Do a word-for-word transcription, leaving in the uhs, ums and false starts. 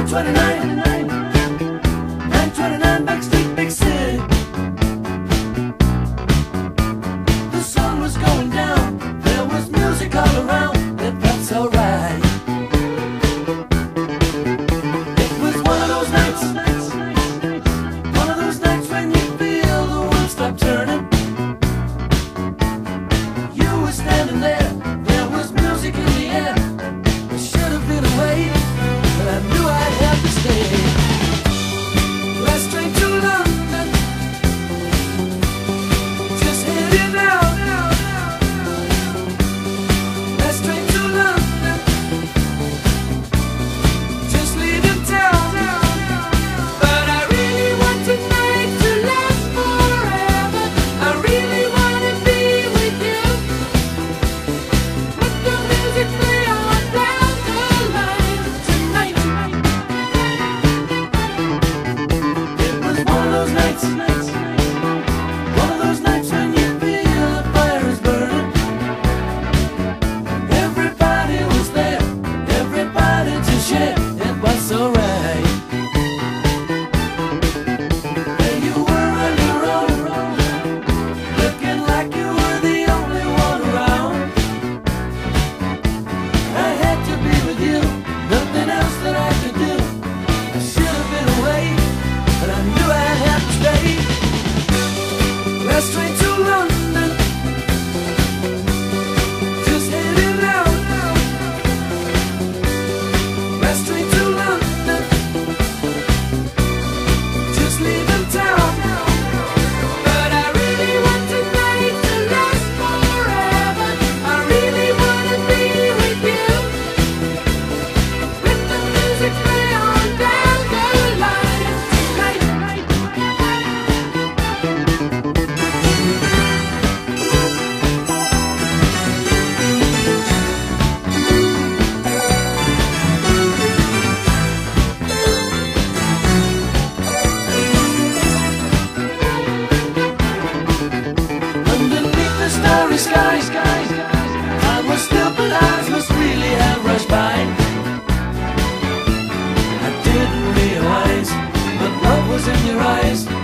twenty-nine, nine twenty-nine Backstreet Big City. The sun was going down, there was music all around, and that's alright. It was one of those nights, one of those nights when you feel the world stop turning. You were standing there, there was music in the air. I should have been away, but I knew I'd have to stay. Last train to London, just heading out. Last train to London, just leaving town. But I really want tonight to last forever. I really want to be with you. Let the music play on down the line tonight. It was one of those nights, one of those nights when you feel the fire is burning. Everybody was there, everybody to share. It was alright. And you were on your own, looking like you were the only one around. I had to be with you, nothing else that I could do. I should have been away, but I knew I'd have to stay. Last train to London, just heading out. Last train to London, just leaving town. But I really want tonight to last forever. I really want to be with you. Let the music play on down the line tonight. Underneath the starry sky, time was still, but eyes must really have rushed by. I didn't realize, but love was in your eyes.